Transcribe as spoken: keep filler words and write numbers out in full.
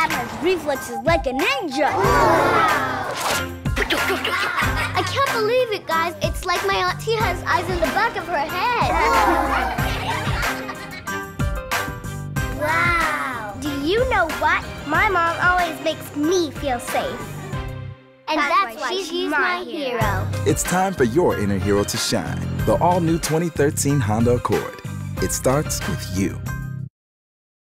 Dad has reflexes like a ninja. Wow. I can't believe it, guys. It's like my auntie has eyes in the back of her head. Wow. Do you know what? My mom always makes me feel safe. And that's, that's why she's, she's my, my hero. hero. It's time for your inner hero to shine. The all-new twenty thirteen Honda Accord. It starts with you.